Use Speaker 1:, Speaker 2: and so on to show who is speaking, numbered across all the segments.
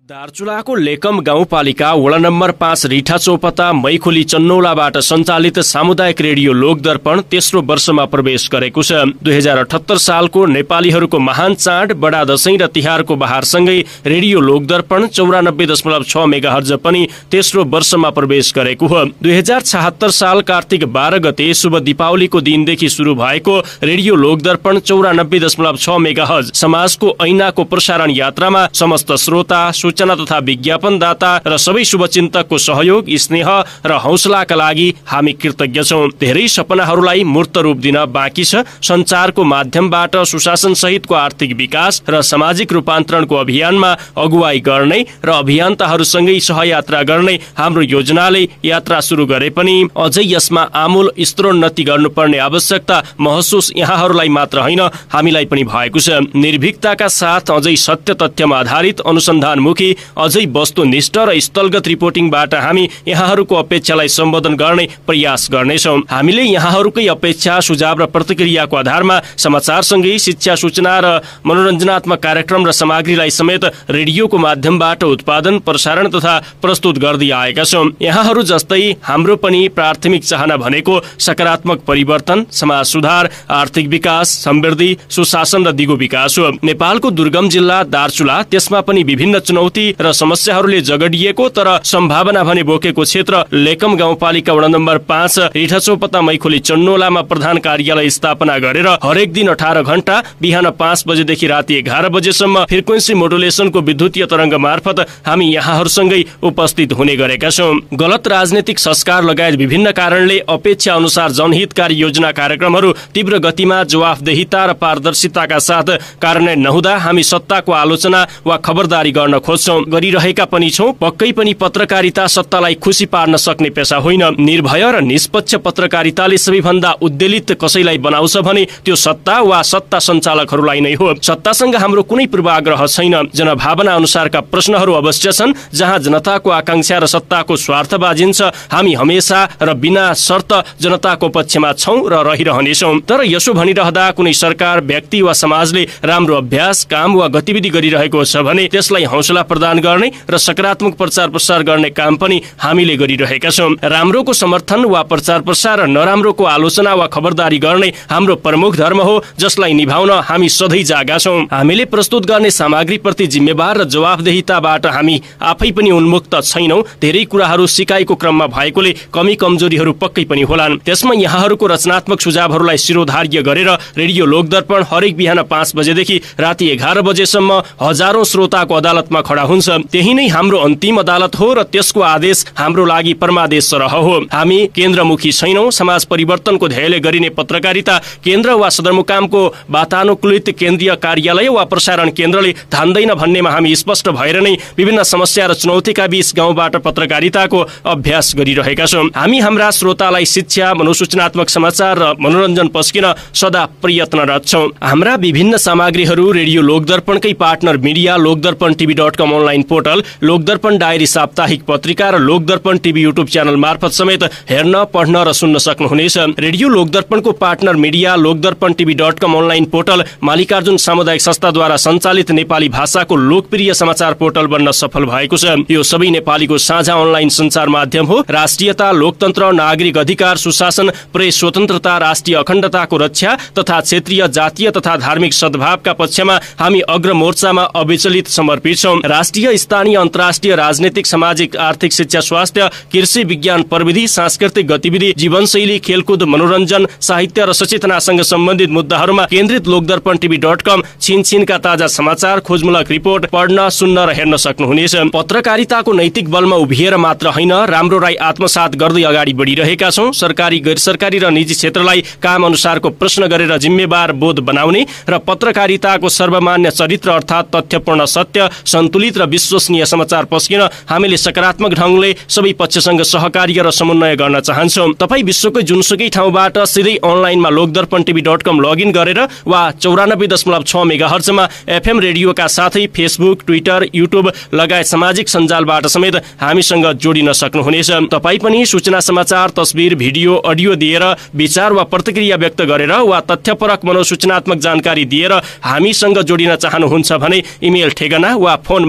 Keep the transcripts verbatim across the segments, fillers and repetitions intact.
Speaker 1: दार्चुलाको लेकम गाउँपालिका वडा नम्बर पाँच रिठा चौपता मैखोली चन्नौलाबाट सञ्चालित सामुदायिक रेडियो लोकदर्पण तेस्रो वर्षमा प्रवेश गरेको छ। दुई हजार अठहत्तर सालको नेपालीहरूको महान चाड बडा दशैं र तिहारको बहारसँगै रेडियो लोकदर्पण चौरानब्बे दशमलव छ मेगाहर्ज पनि तेस्रो वर्षमा प्रवेश गरेको हो। दुई हजार छहत्तर साल कार्तिक बाह्र गते शुभ दीपावलीको दिनदेखि सुरु भएको रेडियो लोकदर्पण चौरानब्बे दशमलव छ मेगाहर्ज समाजको ऐनाको प्रसारण यात्रामा समस्त श्रोता सूचना तथा विज्ञापनदाता र सबै शुभचिन्तकको सहयोग, स्नेह र हौसलाका लागि हामी कृतज्ञ छौं। धेरै सपनाहरूलाई मूर्त रूप दिन बाँकी छ। सञ्चारको माध्यमबाट सुशासन सहितको आर्थिक विकास र सामाजिक रूपान्तरणको अभियानमा अगुवाई गर्ने र अभियन्ताहरूसँगै सहयात्रा गर्ने हाम्रो योजनाले यात्रा सुरु गरे पनि अझै यसमा आमूल स्तरोन्नति गर्नुपर्ने आवश्यकता महसुस यहाँहरूलाई मात्र होइन हामीलाई पनि भएको छ। निर्भीकताका साथ अझै सत्य तथ्यमा आधारित अनुसन्धानमुखी अझै वस्तुनिष्ठ र स्थलगत रिपोर्टिङबाट हामी यहाँहरूको अपेक्षालाई सम्बोधन गर्ने प्रयास गर्नेछौँ। हामीले यहाँहरूकै अपेक्षा, सुझाव र प्रतिक्रियाको आधारमा समाचारसँगै शिक्षा, सूचना र मनोरञ्जनात्मक कार्यक्रम र सामग्रीलाई समेत रेडियोको माध्यमबाट उत्पादन, प्रसारण तथा प्रस्तुत गर्दै आएका छौँ। यहाँहरू जस्तै हाम्रो पनि प्राथमिक चाहना भनेको सकारात्मक परिवर्तन, समाज सुधार, आर्थिक विकास, समृद्धि, सुशासन र दिगो विकास हो। नेपालको दुर्गम जिल्ला दार्चुला, त्यसमा पनि विभिन्न चुनौती र समस्याहरूले जगडिएको तर सम्भावना भने बोकेको क्षेत्र लेकम गाउँपालिका वडा नम्बर पाँच रिठा चौपता मैखोली चन्नौलामा प्रधान कार्यालय स्थापना गरेर हरेक दिन अठार घण्टा बिहान पाँच बजेदेखि राति एघार बजेसम्म फ्रिक्वेन्सी मोडुलेसनको विद्युतीय तरङ्ग मार्फत हामी यहाँहरूसँगै उपस्थित हुने गरेका छौँ। गलत राजनीतिक संस्कार लगायत विभिन्न कारणले अपेक्षा अनुसार जनहितकारी योजना कार्यक्रमहरू तीव्र गतिमा जवाफदेहिता र पारदर्शिताका साथ कार्यान्वयन नहुँदा हामी सत्ताको आलोचना वा खबरदारी गर्न खोज्छौं, गरिरहेका पनि छौं। पक्कै पनि पत्रकारिता सत्तालाई खुसी पार्न सक्ने पेशा होइन। निर्भय र निष्पक्ष पत्रकारिताले सबैभन्दा उद्वेलित कसैलाई बनाउँछ भने त्यो सत्ता वा सत्ता सञ्चालकहरूलाई नै हो। सत्तासँग हाम्रो कुनै पूर्वाग्रह छैन। जनभावना अनुसारका प्रश्नहरू अवश्य छन्। जहाँ जनताको आकांक्षा र सत्ताको स्वार्थ बाजिन्छ, हामी हमेशा र बिना शर्त जनताको पक्षमा छौं र रहिरहनेछौं। तर यसो भनिरहँदा कुनै सरकार, व्यक्ति वा समाजले राम्रो अभ्यास, काम वा गतिविधि गरिरहेको छ भने त्यसलाई हौसला प्रदान गर्ने र सकारात्मक प्रचार प्रसार गर्ने काम पनि हामीले गरिरहेका छौं। राम्रोको समर्थन वा प्रचार प्रसार र नराम्रोको आलोचना वा खबरदारी गर्ने हाम्रो प्रमुख धर्म हो, जसलाई निभाउन हामी सधैँ जागा छौं। हामीले प्रस्तुत गर्ने सामग्रीप्रति जिम्मेवार र जवाफदेहिताबाट हामी आफै पनि उन्मुक्त छैनौं। धेरै कुराहरू सिकाइको क्रममा भएकोले कमी कमजोरीहरू पक्कै पनि होलान्। त्यसमा यहाँहरूको रचनात्मक सुझावहरूलाई शिरोधार्य गरेर रेडियो लोकदर्पण हरेक बिहान पाँच बजेदेखि राति एघार बजेसम्म हजारौं श्रोताको अदालतमा खडा हुन्छ। त्यही नै हाम्रो अन्तिम अदालत हो र त्यसको आदेश हाम्रो लागि परमादेश सरह हो। हामी केन्द्रमुखी छैनौं। समाज परिवर्तनको ध्येयले गरिने पत्रकारिता केन्द्र वा सदरमुकामको वातानुकूलित केन्द्रीय कार्यालय वा प्रसारण केन्द्रले धान्दैन भन्नेमा हामी स्पष्ट भएर नै विभिन्न समस्या र चुनौतीका बीच गाउँबाट पत्रकारिताको अभ्यास गरिरहेका छौं। हामी हाम्रा श्रोतालाई शिक्षा, मनोसूचनात्मक समाचार र मनोरञ्जन पस्किन सदा प्रयत्नरत छौं। हाम्रा विभिन्न सामग्रीहरू रेडियो लोकदर्पणकै partner media Lokdarpan TV dot com online portal, Lokdarpan diary साप्ताहिक पत्रिका र लोकदर्पण टिभी युट्युब च्यानल मार्फत समेत हेर्न, पढ्न र सुन्न सक्नुहुनेछ। रेडियो लोकदर्पणको partner media Lokdarpan TV dot com online portal Mallikarjun सामुदायिक संस्थाद्वारा सञ्चालित नेपाली भाषाको लोकप्रिय समाचार पोर्टल बन्न सफल भएको छ। यो सबै नेपालीको साझा अनलाइन सञ्चार माध्यम हो। राष्ट्रियता, लोकतन्त्र, नागरिक अधिकार, सुशासन, प्रेस स्वतन्त्रता, राष्ट्रिय अखण्डताको रक्षा तथा क्षेत्रीय, जातीय तथा धार्मिक सद्भावका पक्षमा हामी अग्रमोर्चामा अविचलित समर्पित छौं। राष्ट्रिय, स्थानीय, अन्तर्राष्ट्रिय, राजनीतिक, सामाजिक, आर्थिक, शिक्षा, स्वास्थ्य, कृषि, विज्ञान, प्रविधि, सांस्कृतिक गतिविधि, जीवनशैली, खेलकुद, मनोरञ्जन, साहित्य र सचेतनासँग सम्बन्धित मुद्दाहरूमा केन्द्रित लोकदर्पण टिभी डट कम छिनछिनका ताजा समाचार, खोजमूलक रिपोर्ट पढ्न, सुन्न र हेर्न सक्नुहुनेछ। पत्रकारिताको नैतिक बलमा उभिएर मात्र होइन, राम्रो राई आत्मसात गर्दै अगाडि बढिरहेका छौं। सरकारी, गैर सरकारी र निजी क्षेत्रलाई काम अनुसारको प्रश्न गरेर जिम्मेवार बोध बनाउने र पत्रकारिताको सर्वमान्य चरित्र अर्थात् तथ्यपूर्ण, सत्य, सन्तुलित र विश्वसनीय समाचार पस्किन हामीले सकारात्मक ढंगले सबै पक्षसँग सहकार्य र समन्वय गर्न चाहन्छौं। तपाई विश्वकै जुनसुकै ठाउँबाट सिधै अनलाइनमा Lokdarpan TV dot com login गरेर वा चौरानब्बे दशमलव छ मेगाहर्जमा एफएम रेडियोका साथै फेसबुक, ट्विटर, युट्युब लगायत सामाजिक सञ्जालबाट समेत हामीसँग जोडिन सक्नुहुनेछ। तपाई पनि सूचना, समाचार, तस्बिर, भिडियो, अडियो दिएर विचार वा प्रतिक्रिया व्यक्त गरेर वा तथ्यपरक मनोसूचनात्मक जानकारी दिएर हामीसँग जोडिन चाहनुहुन्छ भने इमेल ठेगाना वा फोन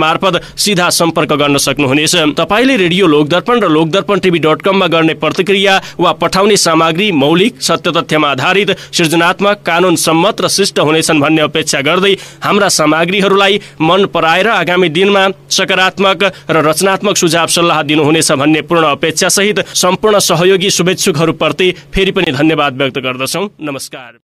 Speaker 1: मार्फत सीधा सम्पर्क गर्न सक्नुहुनेछ। तपाईले रेडियो लोकदर्पण र लोकदर्पण टिभी डट कममा गर्ने प्रतिक्रिया वा पठाउने सामग्री मौलिक, सत्य तथ्यमा आधारित, सृजनात्मक, कानून सम्मत र शिष्ट हुनेछन् भन्ने अपेक्षा गर्दै हाम्रा सामग्रीहरूलाई मन पराएर आगामी दिनमा सकारात्मक र रचनात्मक सुझाव सल्लाह दिनुहुनेछ भन्ने पूर्ण अपेक्षा सहित सम्पूर्ण सहयोगी शुभेच्छुकहरूप्रति फेरि पनि धन्यवाद व्यक्त गर्दछौँ। नमस्कार।